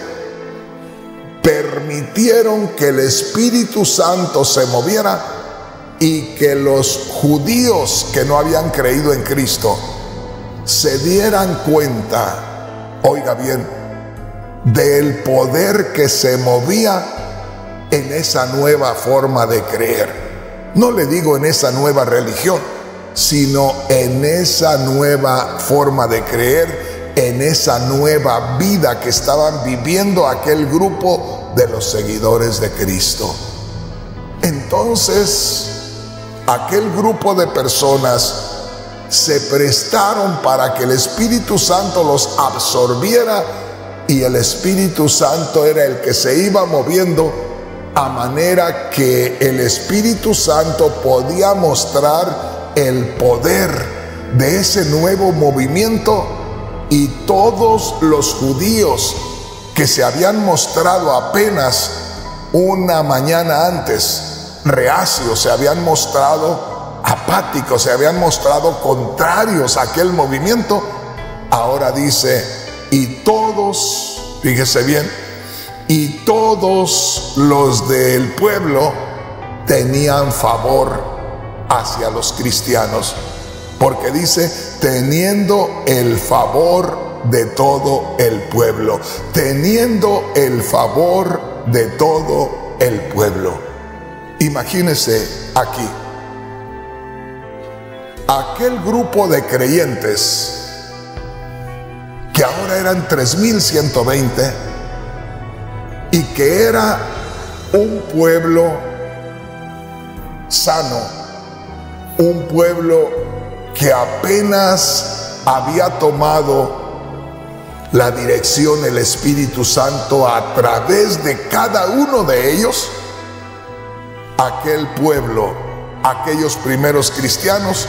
permitieron que el Espíritu Santo se moviera y que los judíos que no habían creído en Cristo se dieran cuenta, oiga bien, del poder que se movía en esa nueva forma de creer. No le digo en esa nueva religión, sino en esa nueva forma de creer, en esa nueva vida que estaban viviendo aquel grupo de los seguidores de Cristo. Entonces, aquel grupo de personas se prestaron para que el Espíritu Santo los absorbiera, y el Espíritu Santo era el que se iba moviendo, a manera que el Espíritu Santo podía mostrar el poder de ese nuevo movimiento, y todos los judíos que se habían mostrado apenas una mañana antes reacios, se habían mostrado apáticos, se habían mostrado contrarios a aquel movimiento, ahora dice, y todos, fíjese bien, y todos los del pueblo tenían favor hacia los cristianos, porque dice, teniendo el favor de todo el pueblo, teniendo el favor de todo el pueblo. Imagínese aquí, aquel grupo de creyentes que ahora eran 3,120 y que era un pueblo sano, un pueblo que apenas había tomado la dirección del Espíritu Santo a través de cada uno de ellos. Aquel pueblo, aquellos primeros cristianos,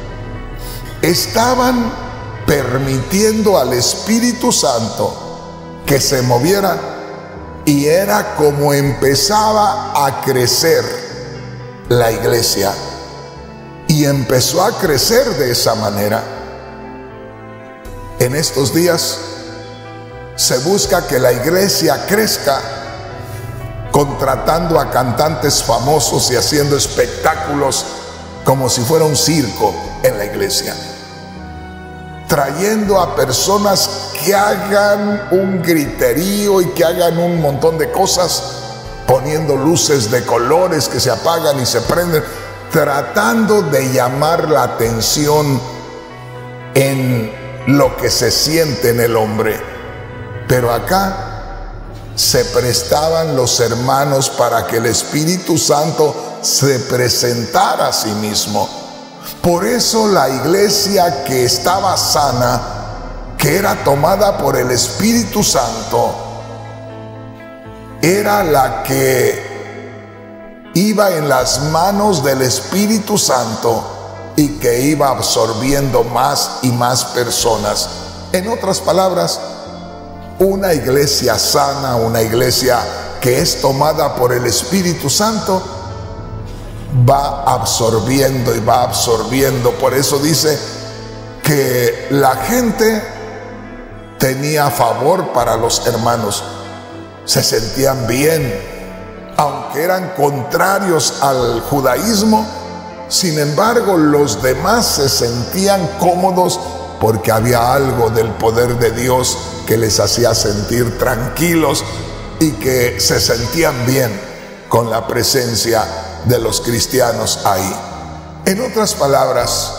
estaban permitiendo al Espíritu Santo que se moviera, y era como empezaba a crecer la iglesia, y empezó a crecer de esa manera. En estos días se busca que la iglesia crezca contratando a cantantes famosos y haciendo espectáculos como si fuera un circo en la iglesia, trayendo a personas que hagan un griterío y que hagan un montón de cosas, poniendo luces de colores que se apagan y se prenden, tratando de llamar la atención en lo que se siente en el hombre. Pero acá se prestaban los hermanos para que el Espíritu Santo se presentara a sí mismo. Por eso la iglesia que estaba sana, que era tomada por el Espíritu Santo, era la que iba en las manos del Espíritu Santo y que iba absorbiendo más y más personas. En otras palabras, una iglesia sana, una iglesia que es tomada por el Espíritu Santo, va absorbiendo y va absorbiendo. Por eso dice que la gente tenía favor para los hermanos, se sentían bien, aunque eran contrarios al judaísmo. Sin embargo, los demás se sentían cómodos porque había algo del poder de Dios que les hacía sentir tranquilos y que se sentían bien con la presencia de los cristianos ahí. En otras palabras,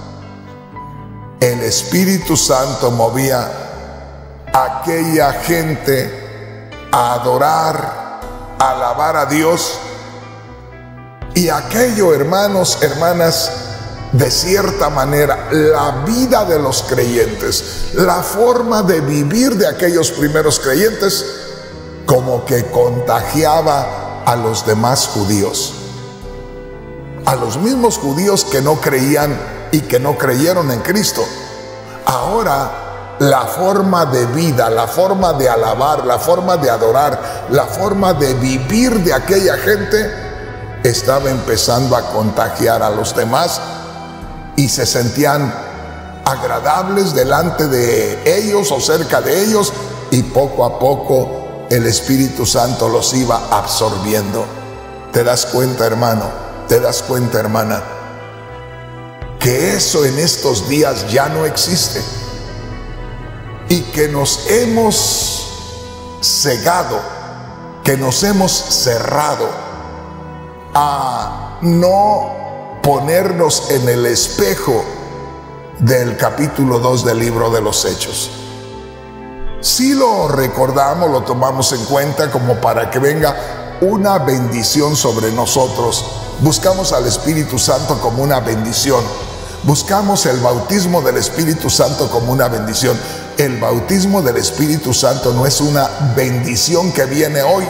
el Espíritu Santo movía a aquella gente a adorar, a alabar a Dios. Y aquello, hermanos, hermanas, de cierta manera, la vida de los creyentes, la forma de vivir de aquellos primeros creyentes, como que contagiaba a los demás judíos, a los mismos judíos que no creían y que no creyeron en Cristo. Ahora, la forma de vida, la forma de alabar, la forma de adorar, la forma de vivir de aquella gente estaba empezando a contagiar a los demás, y se sentían agradables delante de ellos o cerca de ellos, y poco a poco el Espíritu Santo los iba absorbiendo. ¿Te das cuenta, hermano? ¿Te das cuenta, hermana? Que eso en estos días ya no existe, y que nos hemos cegado, que nos hemos cerrado a no ponernos en el espejo del capítulo 2 del libro de los Hechos. Si lo recordamos, lo tomamos en cuenta como para que venga una bendición sobre nosotros. Buscamos al Espíritu Santo como una bendición. Buscamos el bautismo del Espíritu Santo como una bendición. El bautismo del Espíritu Santo no es una bendición que viene hoy.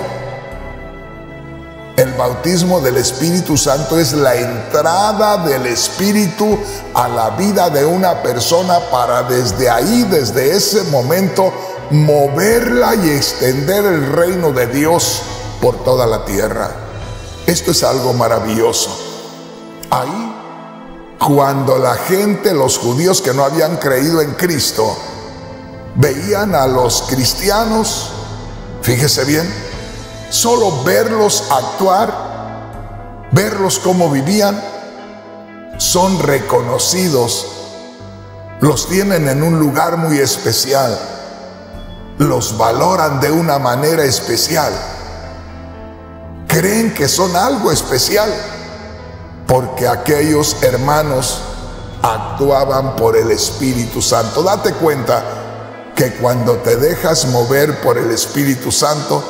El bautismo del Espíritu Santo es la entrada del Espíritu a la vida de una persona para desde ahí, desde ese momento, moverla y extender el reino de Dios por toda la tierra. Esto es algo maravilloso. Ahí, cuando la gente, los judíos que no habían creído en Cristo, veían a los cristianos, fíjese bien, solo verlos actuar, verlos cómo vivían, son reconocidos, los tienen en un lugar muy especial, los valoran de una manera especial, creen que son algo especial, porque aquellos hermanos actuaban por el Espíritu Santo. Date cuenta que cuando te dejas mover por el Espíritu Santo,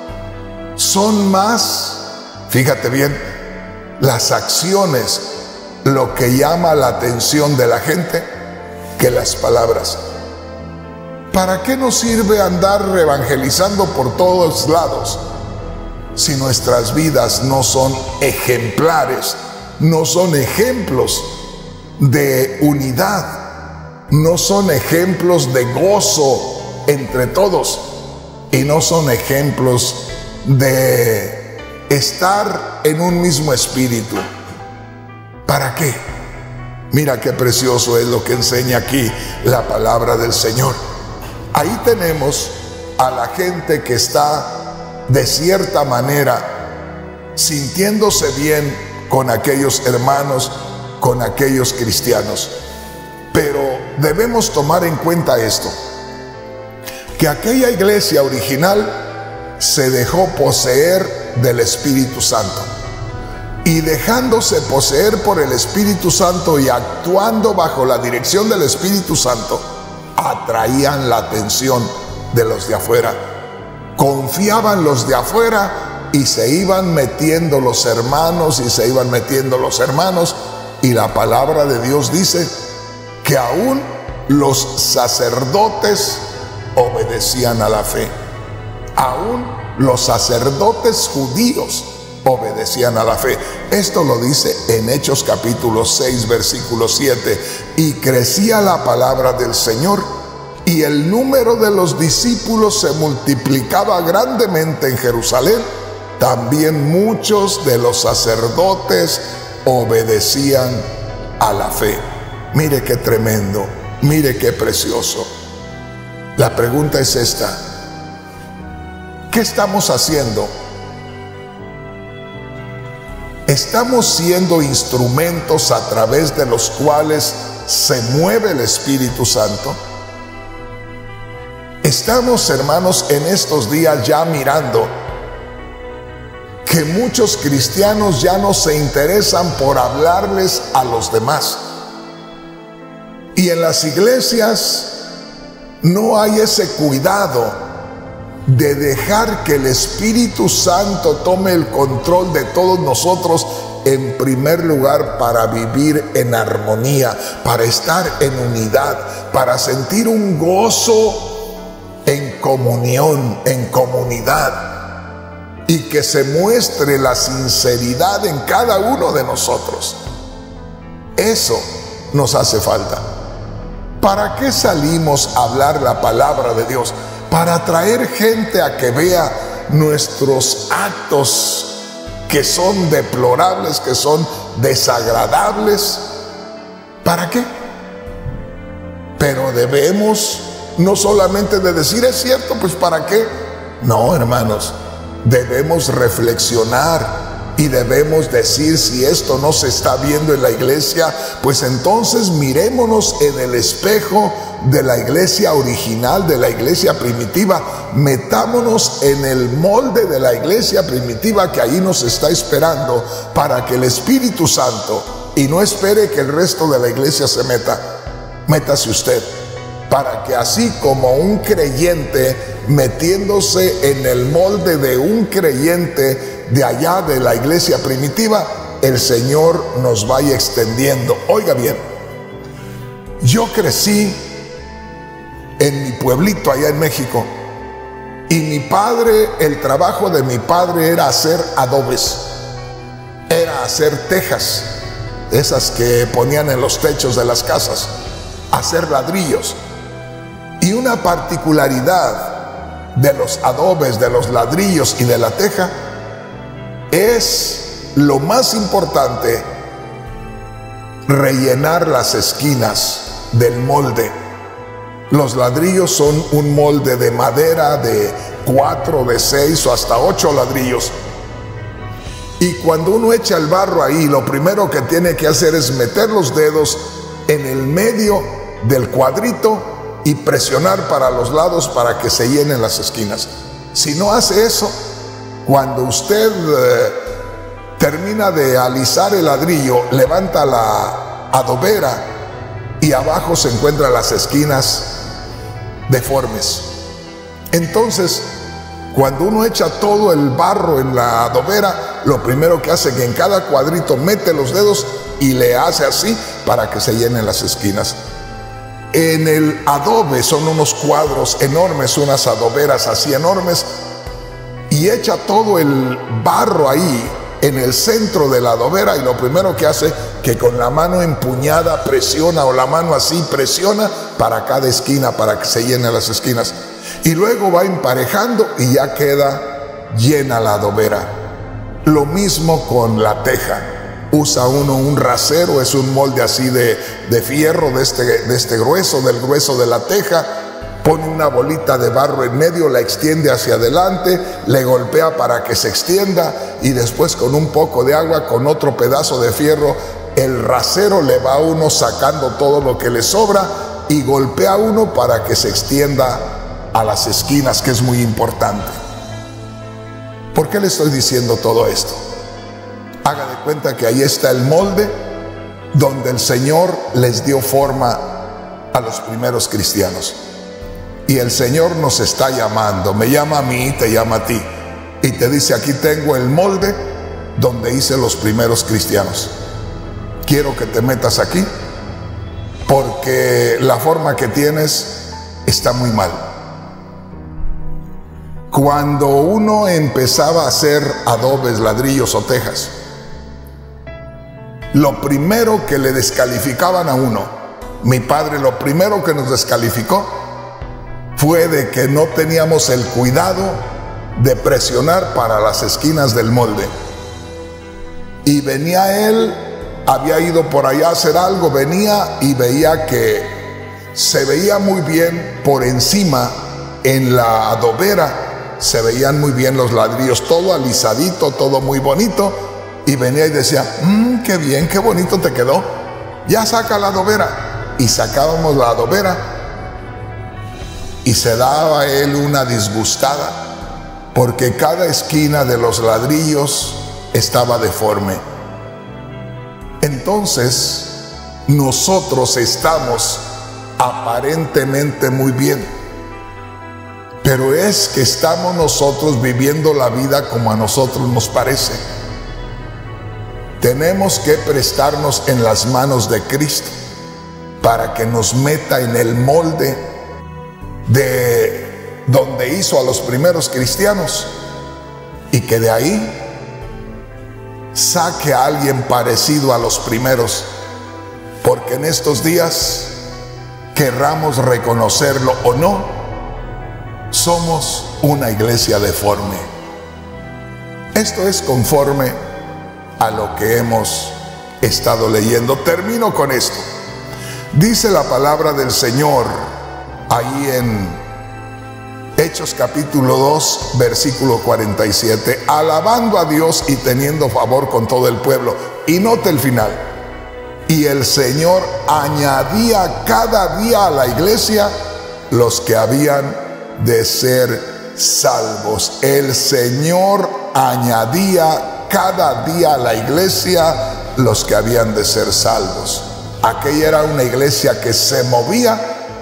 son más, fíjate bien, las acciones lo que llama la atención de la gente que las palabras. ¿Para qué nos sirve andar evangelizando por todos lados si nuestras vidas no son ejemplares, no son ejemplos de unidad, no son ejemplos de gozo entre todos, y no son ejemplos de estar en un mismo espíritu? ¿Para qué? Mira qué precioso es lo que enseña aquí la palabra del Señor. Ahí tenemos a la gente que está de cierta manera sintiéndose bien con aquellos hermanos, con aquellos cristianos. Pero debemos tomar en cuenta esto, que aquella iglesia original se dejó poseer del Espíritu Santo, y dejándose poseer por el Espíritu Santo y actuando bajo la dirección del Espíritu Santo, atraían la atención de los de afuera. Confiaban los de afuera y se iban metiendo los hermanos y se iban metiendo los hermanos, y la palabra de Dios dice que aún los sacerdotes obedecían a la fe. Aún los sacerdotes judíos obedecían a la fe. Esto lo dice en Hechos capítulo 6, versículo 7. Y crecía la palabra del Señor, y el número de los discípulos se multiplicaba grandemente en Jerusalén. También muchos de los sacerdotes obedecían a la fe. Mire qué tremendo, mire qué precioso. La pregunta es esta: ¿qué estamos haciendo? ¿Estamos siendo instrumentos a través de los cuales se mueve el Espíritu Santo. Estamos, hermanos, en estos días ya mirando que muchos cristianos ya no se interesan por hablarles a los demás. Y en las iglesias no hay ese cuidado de dejar que el Espíritu Santo tome el control de todos nosotros en primer lugar, para vivir en armonía, para estar en unidad, para sentir un gozo en comunión, en comunidad, y que se muestre la sinceridad en cada uno de nosotros. Eso nos hace falta. ¿Para qué salimos a hablar la palabra de Dios? Para atraer gente a que vea nuestros actos que son deplorables, que son desagradables. ¿Para qué? Pero debemos no solamente de decir, es cierto, pues ¿para qué? No, hermanos, debemos reflexionar y debemos decir, si esto no se está viendo en la iglesia, pues entonces mirémonos en el espejo de la iglesia original, de la iglesia primitiva. Metámonos en el molde de la iglesia primitiva que ahí nos está esperando, para que el Espíritu Santo, y no espere que el resto de la iglesia se meta, métase usted, para que así como un creyente metiéndose en el molde de un creyente de allá de la iglesia primitiva, el Señor nos vaya extendiendo. Oiga bien, yo crecí en mi pueblito allá en México, y mi padre, el trabajo de mi padre era hacer adobes, era hacer tejas, esas que ponían en los techos de las casas, hacer ladrillos. Y una particularidad de los adobes, de los ladrillos y de la teja, es lo más importante, rellenar las esquinas del molde. Los ladrillos son un molde de madera de 4, de 6 o hasta 8 ladrillos. Y cuando uno echa el barro ahí, lo primero que tiene que hacer es meter los dedos en el medio del cuadrito y presionar para los lados para que se llenen las esquinas. Si no hace eso, cuando usted termina de alisar el ladrillo, levanta la adobera y abajo se encuentran las esquinas deformes. Entonces, cuando uno echa todo el barro en la adobera, lo primero que hace es que en cada cuadrito mete los dedos y le hace así para que se llenen las esquinas. En el adobe son unos cuadros enormes, unas adoberas así enormes, y echa todo el barro ahí en el centro de la adobera, y lo primero que hace que con la mano empuñada presiona, o la mano así presiona para cada esquina, para que se llenen las esquinas, y luego va emparejando y ya queda llena la adobera. Lo mismo con la teja. Usa uno un rasero, es un molde así de fierro de este grueso, del grueso de la teja. Pone una bolita de barro en medio, la extiende hacia adelante, le golpea para que se extienda, y después con un poco de agua, con otro pedazo de fierro, el rasero le va a uno sacando todo lo que le sobra y golpea uno para que se extienda a las esquinas, que es muy importante. ¿Por qué le estoy diciendo todo esto? Haga de cuenta que ahí está el molde donde el Señor les dio forma a los primeros cristianos. Y el Señor nos está llamando, me llama a mí, te llama a ti, y te dice, aquí tengo el molde donde hice los primeros cristianos. Quiero que te metas aquí, porque la forma que tienes está muy mal. Cuando uno empezaba a hacer adobes, ladrillos o tejas, lo primero que le descalificaban a uno, mi padre lo primero que nos descalificó fue de que no teníamos el cuidado de presionar para las esquinas del molde. Y venía él, había ido por allá a hacer algo, venía y veía que se veía muy bien por encima en la adobera, se veían muy bien los ladrillos, todo alisadito, todo muy bonito, y venía y decía, qué bien, qué bonito te quedó, ya saca la adobera. y sacábamos la adobera y se daba él una disgustada porque cada esquina de los ladrillos estaba deforme. Entonces nosotros estamos aparentemente muy bien, pero es que estamos nosotros viviendo la vida como a nosotros nos parece. Tenemos que prestarnos en las manos de Cristo para que nos meta en el molde de donde hizo a los primeros cristianos y que de ahí saque a alguien parecido a los primeros, porque en estos días, querramos reconocerlo o no, somos una iglesia deforme. Esto es conforme a lo que hemos estado leyendo. Termino con esto. Dice la palabra del Señor ahí en Hechos capítulo 2, versículo 47, alabando a Dios y teniendo favor con todo el pueblo. Y note el final. Y el Señor añadía cada día a la iglesia los que habían de ser salvos. El Señor añadía cada día a la iglesia los que habían de ser salvos. Aquella era una iglesia que se movía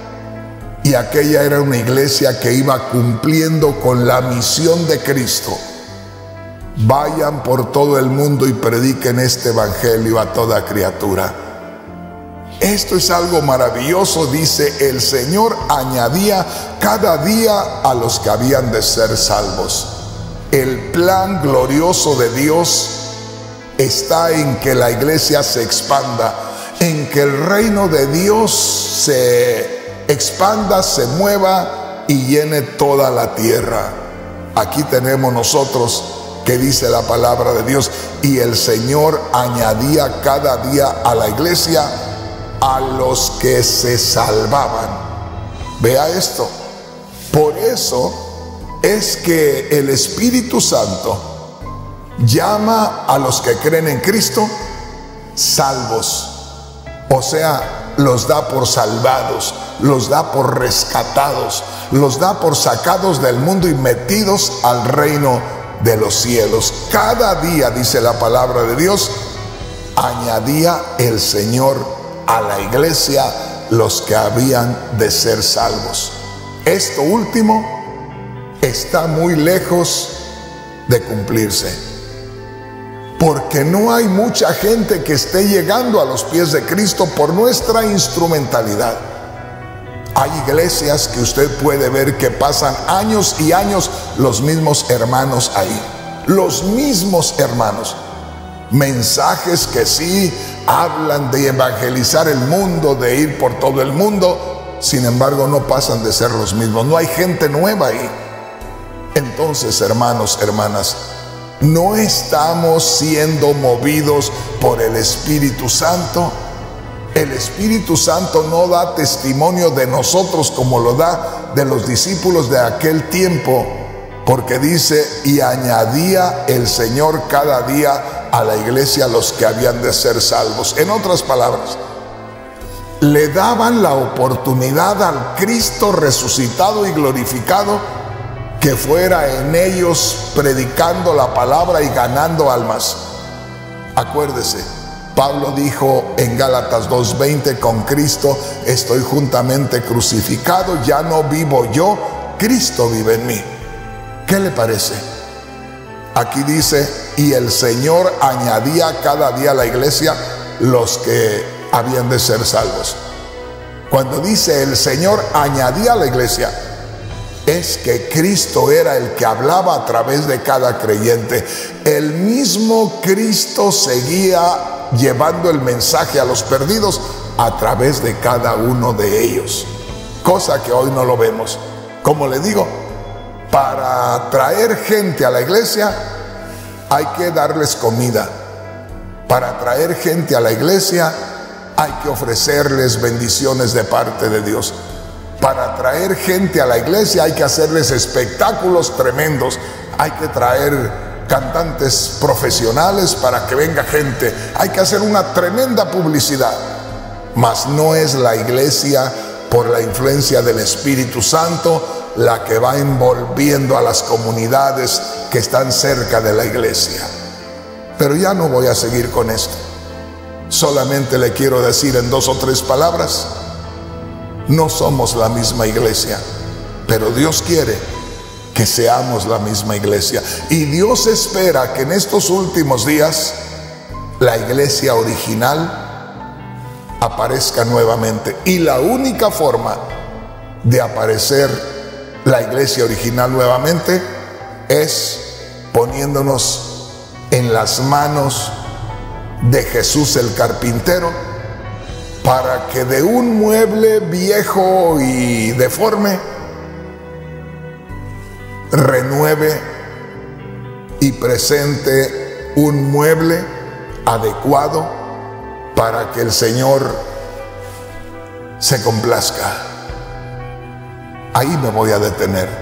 y aquella era una iglesia que iba cumpliendo con la misión de Cristo. Vayan por todo el mundo y prediquen este evangelio a toda criatura. Esto es algo maravilloso. Dice, el Señor añadía cada día a los que habían de ser salvos. El plan glorioso de Dios está en que la iglesia se expanda, en que el reino de Dios se expanda, se mueva y llene toda la tierra. Aquí tenemos nosotros que dice la palabra de Dios, y el Señor añadía cada día a la iglesia a los que se salvaban. Vea esto. Por eso es que el Espíritu Santo llama a los que creen en Cristo salvos. O sea, los da por salvados, los da por rescatados, los da por sacados del mundo y metidos al reino de los cielos. Cada día, dice la palabra de Dios, añadía el Señor a la iglesia los que habían de ser salvos. Esto último está muy lejos de cumplirse, porque no hay mucha gente que esté llegando a los pies de Cristo por nuestra instrumentalidad. Hay iglesias que usted puede ver que pasan años y años los mismos hermanos ahí, los mismos hermanos. Mensajes que sí hablan de evangelizar el mundo, de ir por todo el mundo, sin embargo no pasan de ser los mismos. No hay gente nueva ahí. Entonces, hermanos, hermanas, no estamos siendo movidos por el Espíritu Santo. El Espíritu Santo no da testimonio de nosotros como lo da de los discípulos de aquel tiempo, porque dice, y añadía el Señor cada día a la iglesia los que habían de ser salvos. En otras palabras, le daban la oportunidad al Cristo resucitado y glorificado que fuera en ellos predicando la palabra y ganando almas. Acuérdese, Pablo dijo en Gálatas 2:20, con Cristo estoy juntamente crucificado, ya no vivo yo, Cristo vive en mí. ¿Qué le parece? Aquí dice, y el Señor añadía cada día a la iglesia los que habían de ser salvos. Cuando dice el Señor añadía a la iglesia, es que Cristo era el que hablaba a través de cada creyente. El mismo Cristo seguía llevando el mensaje a los perdidos a través de cada uno de ellos, cosa que hoy no lo vemos. Como le digo, para traer gente a la iglesia hay que darles comida. Para traer gente a la iglesia hay que ofrecerles bendiciones de parte de Dios. Para traer gente a la iglesia hay que hacerles espectáculos tremendos. Hay que traer cantantes profesionales para que venga gente. Hay que hacer una tremenda publicidad. mas no es la iglesia por la influencia del Espíritu Santo la que va envolviendo a las comunidades que están cerca de la iglesia. Pero ya no voy a seguir con esto. Solamente le quiero decir en 2 o 3 palabras: no somos la misma iglesia, pero Dios quiere que seamos la misma iglesia. Y Dios espera que en estos últimos días la iglesia original aparezca nuevamente. Y la única forma de aparecer la iglesia original nuevamente es poniéndonos en las manos de Jesús el carpintero, para que de un mueble viejo y deforme renueve y presente un mueble adecuado para que el Señor se complazca. Ahí me voy a detener.